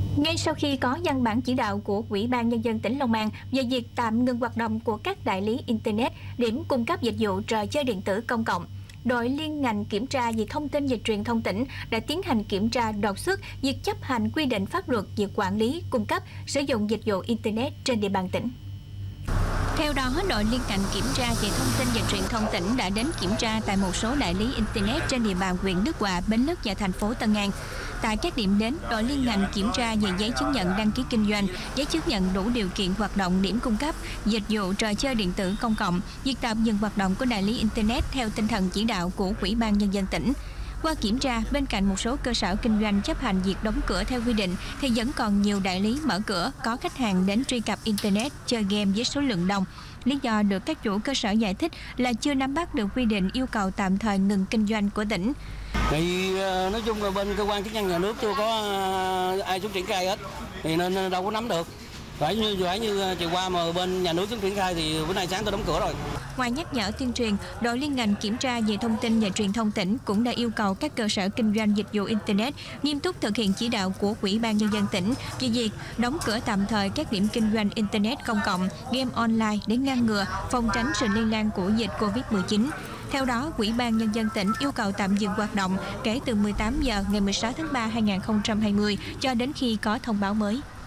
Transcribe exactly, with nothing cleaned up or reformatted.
Ngay sau khi có văn bản chỉ đạo của Ủy ban Nhân dân tỉnh Long An về việc tạm ngừng hoạt động của các đại lý Internet, điểm cung cấp dịch vụ trò chơi điện tử công cộng, đội liên ngành kiểm tra về thông tin và truyền thông tỉnh đã tiến hành kiểm tra đột xuất việc chấp hành quy định pháp luật về quản lý, cung cấp, sử dụng dịch vụ Internet trên địa bàn tỉnh. Theo đó, đội liên ngành kiểm tra về thông tin và truyền thông tỉnh đã đến kiểm tra tại một số đại lý Internet trên địa bàn huyện Đức Hòa, Bến Lức và thành phố Tân An. Tại các điểm đến, đội liên ngành kiểm tra về giấy chứng nhận đăng ký kinh doanh, giấy chứng nhận đủ điều kiện hoạt động điểm cung cấp dịch vụ trò chơi điện tử công cộng, việc tạm dừng hoạt động của đại lý Internet theo tinh thần chỉ đạo của Ủy ban Nhân dân tỉnh. Qua kiểm tra, bên cạnh một số cơ sở kinh doanh chấp hành việc đóng cửa theo quy định, thì vẫn còn nhiều đại lý mở cửa có khách hàng đến truy cập Internet chơi game với số lượng đông. Lý do được các chủ cơ sở giải thích là chưa nắm bắt được quy định yêu cầu tạm thời ngừng kinh doanh của tỉnh. Thì nói chung là bên cơ quan chức năng nhà nước chưa có ai xuống triển khai hết, thì nên đâu có nắm được. Phải như phải như chiều qua mà bên nhà nước xuống triển khai thì bữa nay sáng tôi đóng cửa rồi. Ngoài nhắc nhở tuyên truyền, đội liên ngành kiểm tra về thông tin và truyền thông tỉnh cũng đã yêu cầu các cơ sở kinh doanh dịch vụ Internet nghiêm túc thực hiện chỉ đạo của Ủy ban Nhân dân tỉnh về việc đóng cửa tạm thời các điểm kinh doanh Internet công cộng, game online để ngăn ngừa, phòng tránh sự lây lan của dịch Covid mười chín. Theo đó, Ủy ban Nhân dân tỉnh yêu cầu tạm dừng hoạt động kể từ mười tám giờ ngày mười sáu tháng ba năm hai nghìn không trăm hai mươi cho đến khi có thông báo mới.